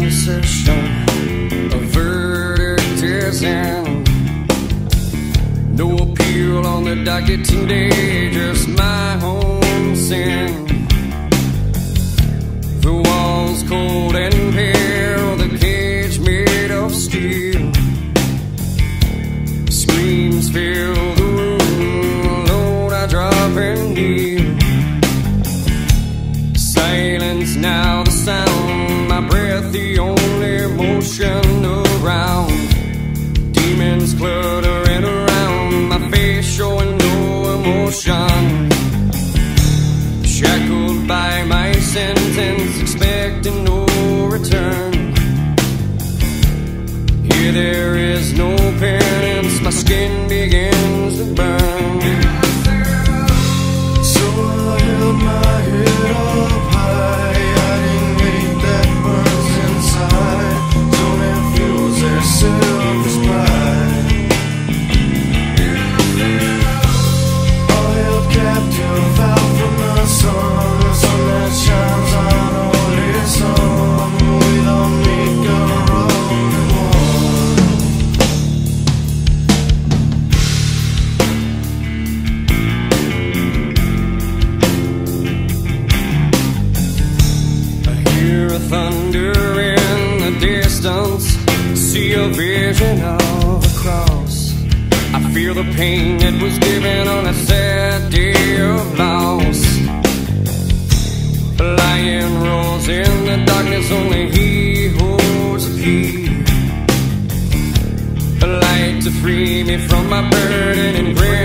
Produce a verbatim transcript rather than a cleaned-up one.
session. A verdict is in. No appeal on the docket today, just my own sin. The walls cold and pale, the cage made of steel. Screams fill the room, alone I drop and kneel. Silence now the sound, my breath the only motion around. Demons cluttering around, my face showing no emotion. Shackled by my sentence, expecting no return. Here there is no penance, my skin begins to burn. So I held my head up high, hiding hate that burns inside. Don't have fuels their selfish pride. All held captive out from the sun, the sun that shines on only some. We don't make a rolling Thunder in the distance, see a vision of a cross. I feel the pain that was given on a sad day of loss. A lion roars in the darkness, only he holds the key. A light to free me from my burden and grace.